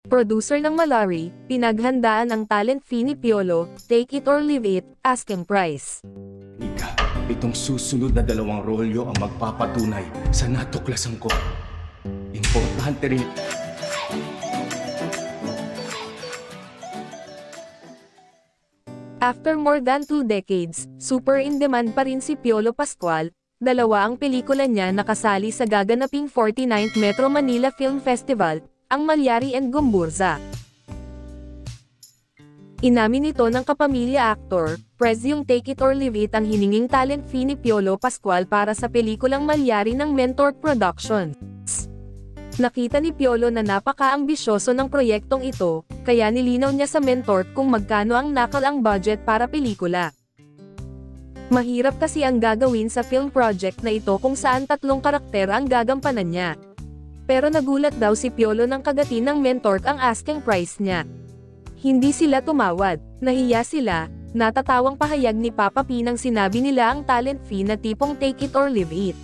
Producer ng Malari, pinaghandaan ang talent fee ni Piolo, take it or leave it, asking price. Ika, itong susunod na 2 rolyo ang magpapatunay sa natuklasan ko. Importante rin. After more than 2 decades, super in demand pa rin si Piolo Pascual. 2 ang pelikula niya nakasali sa gaganaping 49th Metro Manila Film Festival, ang Malyari and Gumburza. Inamin nito ng kapamilya actor, Prez yung take it or leave it ang hininging talent fee ni Piolo Pascual para sa pelikulang Malyari ng Mentor Productions. Nakita ni Piolo na napaka-ambisyoso ng proyektong ito, kaya nilinaw niya sa Mentor kung magkano ang nakalang budget para pelikula. Mahirap kasi ang gagawin sa film project na ito kung saan 3 karakter ang gagampanan niya. Pero nagulat daw si Piolo nang kagatin ng Mentor ang asking price niya. Hindi sila tumawad, nahiya sila, natatawang pahayag ni Papa P nang sinabi nila ang talent fee na tipong take it or leave it.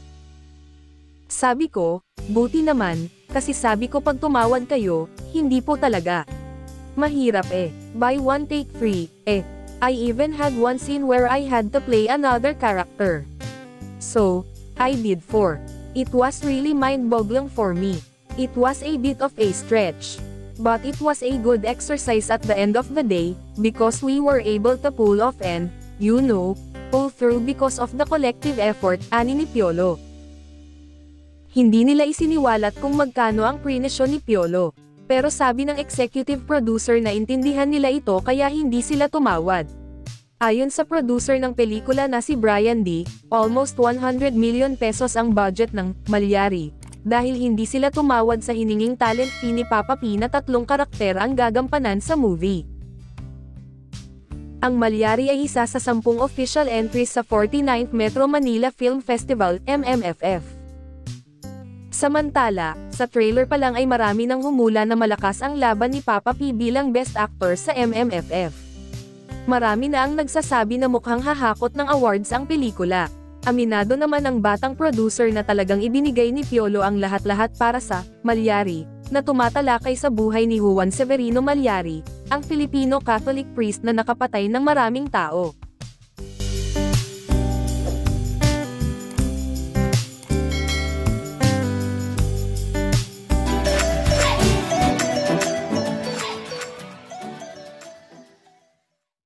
Sabi ko, buti naman, kasi sabi ko pag tumawad kayo, hindi po talaga. Mahirap buy one take free, I even had one scene where I had to play another character. So, I did 4. It was really mind-boggling for me. It was a bit of a stretch. But it was a good exercise at the end of the day, because we were able to pull off and, pull through because of the collective effort, ani ni Piolo. Hindi nila isiniwalat kung magkano ang prinesyo ni Piolo. Pero sabi ng executive producer na intindihan nila ito kaya hindi sila tumawad. Ayon sa producer ng pelikula na si Brian D., almost 100 million pesos ang budget ng Malyari, dahil hindi sila tumawad sa hininging talent fee ni Papa P na 3 karakter ang gagampanan sa movie. Ang Malyari ay isa sa 10 official entries sa 49th Metro Manila Film Festival, MMFF. Samantala, sa trailer pa lang ay marami nang humula na malakas ang laban ni Papa P bilang Best Actor sa MMFF. Marami na ang nagsasabi na mukhang hahakot ng awards ang pelikula. Aminado naman ang batang producer na talagang ibinigay ni Piolo ang lahat-lahat para sa Malyari, na tumatalakay sa buhay ni Juan Severino Malyari, ang Filipino Catholic priest na nakapatay ng maraming tao.